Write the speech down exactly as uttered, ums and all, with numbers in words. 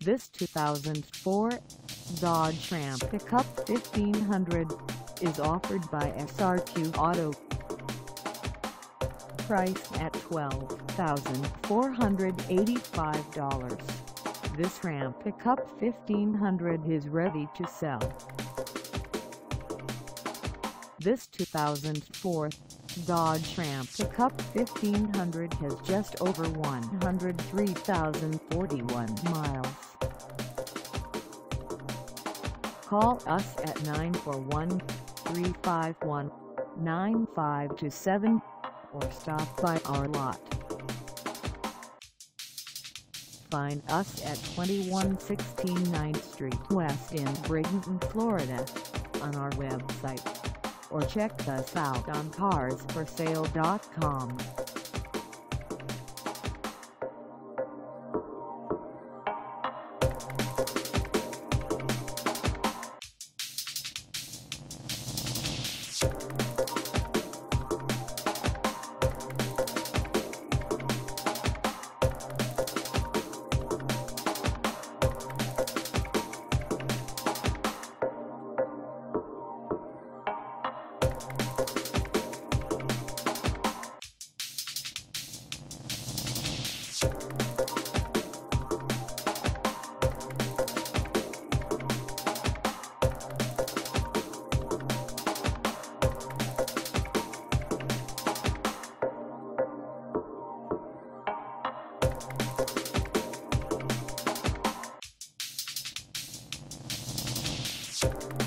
This two thousand four Dodge Ram Pickup fifteen hundred is offered by S R Q Auto. Priced at twelve thousand four hundred eighty-five dollars, this Ram Pickup fifteen hundred is ready to sell. This two thousand four Dodge Ram Pickup fifteen hundred has just over one hundred three thousand forty-one miles. Call us at nine four one, three five one, nine five two seven or stop by our lot. Find us at twenty-one sixteen ninth Street West in Bradenton, Florida on our website, or check us out on cars for sale dot com. You